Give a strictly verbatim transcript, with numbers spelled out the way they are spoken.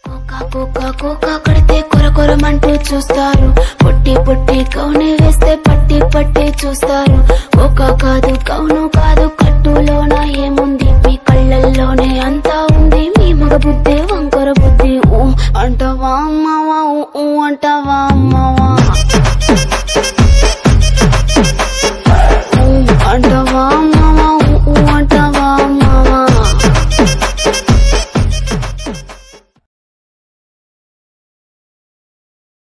Cocoa cocoa cocoa కడితే కొర కొరమంటూ చూస్తారు, పొట్టి పొట్టి కౌని వేస్తే పట్టి పట్టి చూస్తారు. కోకా కాదు కౌను కాదు కట్టులోన ఏముంది, మీ కళ్ళల్లోనే అంతా ఉంది, మీ మగ బుద్ధి వంకర బుద్ధి. ఊ అంటవా అమ్మవా, ఊ అంటవా అమ్మవా.